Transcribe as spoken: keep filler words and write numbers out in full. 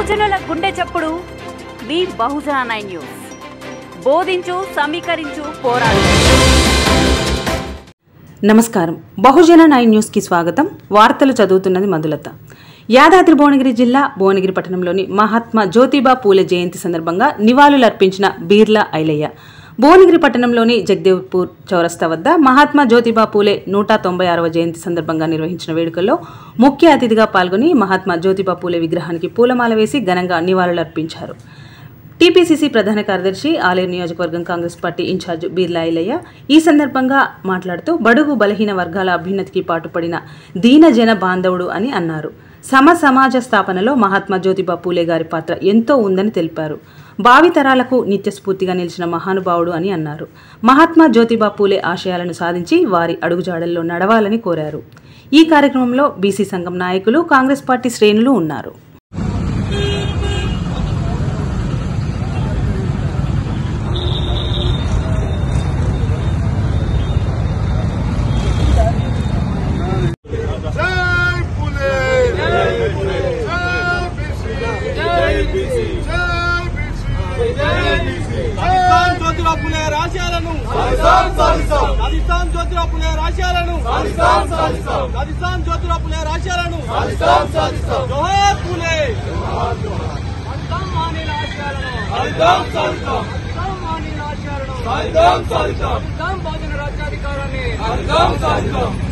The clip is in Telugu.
బహుజనుల గుండె చప్పుడు మీ బహుజన నైన్ న్యూస్. బోధించు, సమీకరించు, పోరాడు. నమస్కారం. బహుజన నైన్ న్యూస్ కి స్వాగతం. వార్తలు చదువుతున్నది మధులత. యాదాద్రి భువనగిరి జిల్లా భువనగిరి పట్టణంలోని మహాత్మా జ్యోతిబా పూలే జయంతి సందర్భంగా నివాళులర్పించిన బీర్లా ఐలయ్య. భువనగిరి పట్టణంలోని జగదేవ్పూర్ చౌరస్తా వద్ద మహాత్మా జ్యోతిబా పూలే నూట తొంభై ఆరవ జయంతి సందర్భంగా నిర్వహించిన వేడుకల్లో ముఖ్య అతిథిగా పాల్గొని మహాత్మా జ్యోతిబా పూలే విగ్రహానికి పూలమాల వేసి ఘనంగా నివాళులర్పించారు. టీపీసీసీ ప్రధాన కార్యదర్శి, ఆలేరు నియోజకవర్గం కాంగ్రెస్ పార్టీ ఇన్ఛార్జ్ బీర్లా ఐలయ్య ఈ సందర్భంగా మాట్లాడుతూ బడుగు బలహీన వర్గాల అభ్యున్నతికి పాటుపడిన దీన జన బాంధవుడు అని అన్నారు. సమ సమాజ స్థాపనలో మహాత్మా జ్యోతిబా పూలే గారి పాత్ర ఎంతో ఉందని తెలిపారు. భావితరాలకు నిత్యస్ఫూర్తిగా నిలిచిన మహానుభావుడు అని అన్నారు. మహాత్మా జ్యోతిబా పూలే ఆశయాలను సాధించి వారి అడుగుజాడల్లో నడవాలని కోరారు. ఈ కార్యక్రమంలో బీసీ సంఘం నాయకులు, కాంగ్రెస్ పార్టీ శ్రేణులు ఉన్నారు. రాజ్యాధికారాన్ని